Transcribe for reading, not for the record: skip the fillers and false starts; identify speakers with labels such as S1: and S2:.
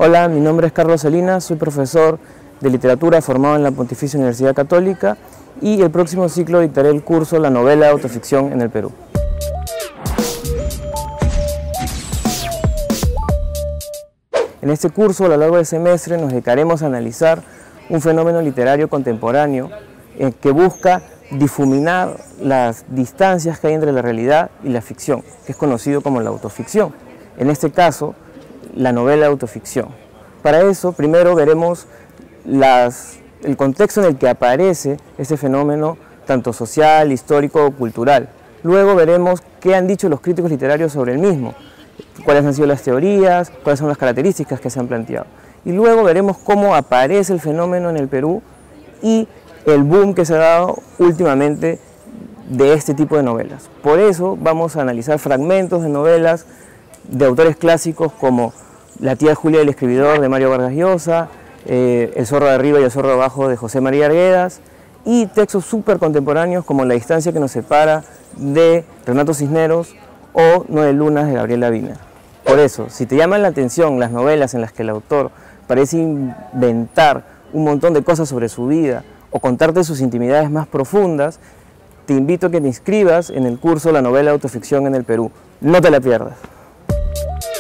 S1: Hola, mi nombre es Carlos Salinas, soy profesor de literatura formado en la Pontificia Universidad Católica y el próximo ciclo dictaré el curso La novela de autoficción en el Perú. En este curso, a lo largo del semestre, nos dedicaremos a analizar un fenómeno literario contemporáneo que busca difuminar las distancias que hay entre la realidad y la ficción, que es conocido como la autoficción. En este caso, la novela de autoficción. Para eso, primero veremos el contexto en el que aparece este fenómeno, tanto social, histórico o cultural. Luego veremos qué han dicho los críticos literarios sobre el mismo, cuáles han sido las teorías, cuáles son las características que se han planteado. Y luego veremos cómo aparece el fenómeno en el Perú y el boom que se ha dado últimamente de este tipo de novelas. Por eso vamos a analizar fragmentos de novelas de autores clásicos como La tía Julia y el escribidor de Mario Vargas Llosa, El zorro de arriba y el zorro de abajo de José María Arguedas, y textos súper contemporáneos como La distancia que nos separa de Renato Cisneros o 9 lunas de Gabriela Wiener. Por eso, si te llaman la atención las novelas en las que el autor parece inventar un montón de cosas sobre su vida o contarte sus intimidades más profundas, te invito a que te inscribas en el curso La novela de autoficción en el Perú. No te la pierdas.